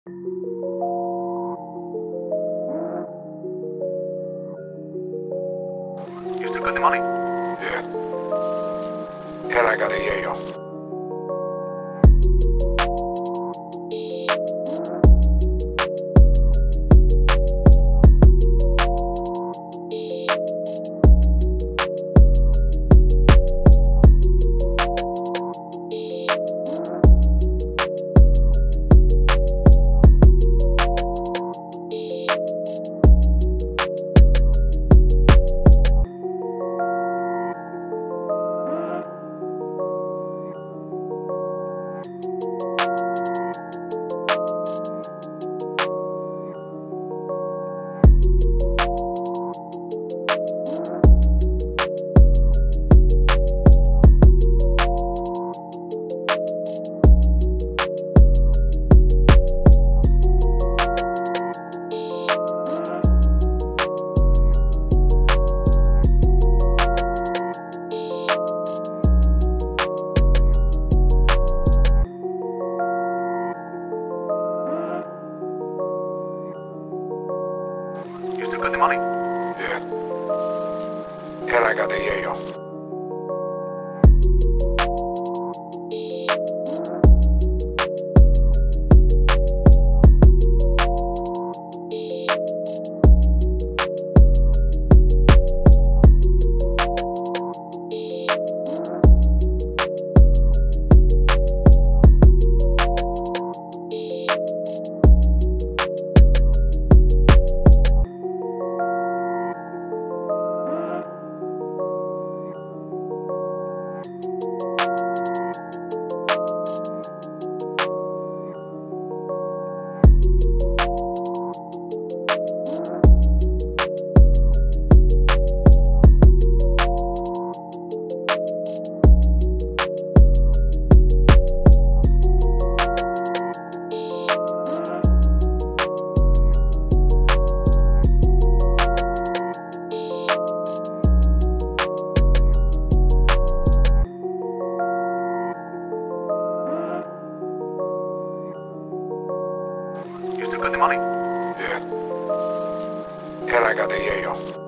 You still got the money? Yeah. And I got a yayo. You still got the money? Yeah. And I got a yayo. You still got the money? Yeah. And I got a yayo.